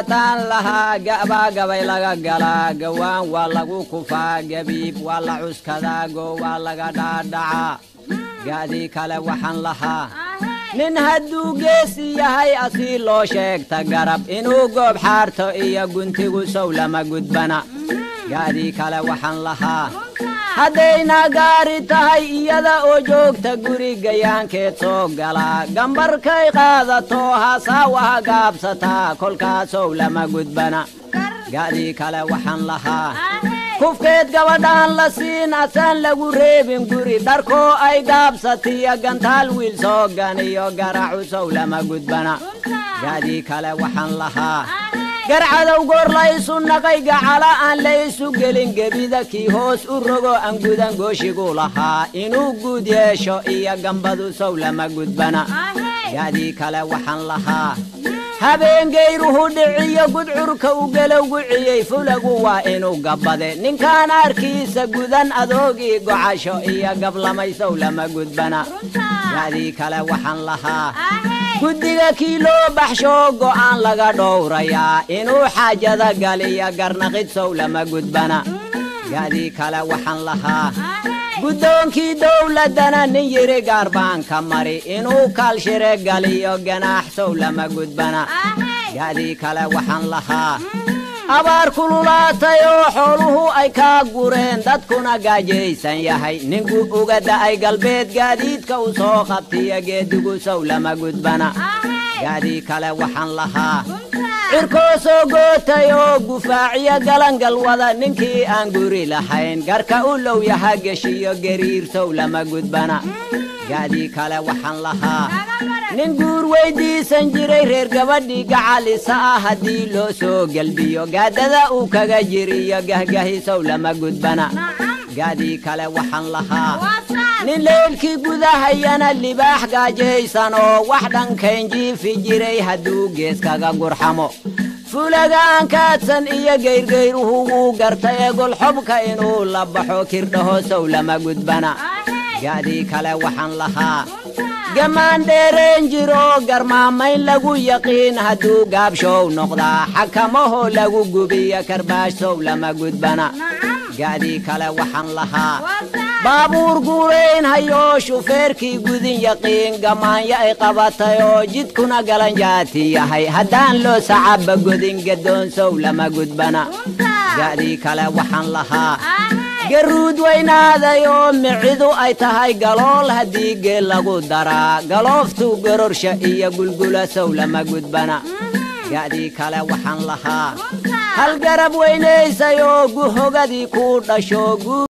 قاتان لها قابا قبيلا قلا قوان والله كفا قبيب والله عسكذا قو والله قدادعا قادي كلا وحن لها nin hadduu geesi yahay asii loo sheegta garab inuu goob xaarto iyo guntigu sow lama gudbana gaadii kale waxaan lahaa haddayna gaari tahay iyada oo joogta gurigayaankeed soo galaa gambarkay qaadato hasaawaha gaabsataa kolkaasow lama gudbana gaadii kale waxaan lahaa kufkeed gabadhaan la siin asaan lagu reebin guri dharkoo ay gaabsatiya gantaal wiil soo ganiyo garacu sow lama gudbana gaadii kale waxaan lahaa garcadow goor laysu naqay gacala aan laysu gelin gebida kii hoos u rogo aan gudan gooshigu lahaa inuu guud yeesho iyo gambadu sow lama gudbana gaadii kale waxaan lahaa habeengayruhu dhiciyo gudcurka u galowgu ciyey fulagu waa inuu gabbade ninkaan arkiisa gudan adoogii gocasho iyo gablamaysow lama gudbana gaadii kale waxaan lahaa guddiga kii loo baxsho go'aan laga dhowrayaa inuu xaajada galiya garnaqid sow lama gudbana gaadii kale waxaan lahaa guddoonkii dowladdana nin yiri gaarbaanka mari inuu kaalshire galiyo ganaax sow lama gudbana gaadii kale waxaan lahaa abaar kululaatay oo xooluhu ay kaa gureen dadkuna gaajaysan yahay ninku uga da'ay galbeed gaadiidka u soo qabtiya geedigu sow lama gudbana gaadii kale waxaan lahaa cirkoo soo gootay oo gufaaciya galangal wada ninkii aan guri lahayn garka u low yaha geshiyo gariir sow lama gudbana gaadii kale waxaan lahaa nin guur weydiisan jiray reer gabadhii gacalisa ah haddii loo soo gelbiyo gaadada uu kaga jiriyo gahgahi sow lama gudbana gaadii kale waxaan lahaa nin leelkii gudahayana libaax gaajaysan oo wax dhankayn jiifi jiray hadduu gees kaga gurxamo fulaga aan kaadsan iyo gayrgayruhu wuu gartay ee golxobka inuu la baxo kirdhaho sow lama gudbana gaadii kale waxaan lahaa gamaan dheereen jiro garmaamayn lagu yaqiin hadduu gaabshow noqdaa xakamaho lagu gubiyo karbaash sow lama gudbana gaadii kale waxaan lahaa baabuur guurayn hayo shufeerkii gudin yaqiin gamaanya ay qabatay oo jidkuna galanjaati yahay haddaan loo sacaba godin gadoon sow lama gudbana gaadii kale waxaan lahaa garuud weynaaday oo micidu ay tahay galool haddii geel lagu daraa galooftu gororsha iyo gulgula sow lama gudbana gaadii kale waxaan lahaa hal garab weynaysay oo guhogadii ku dhasho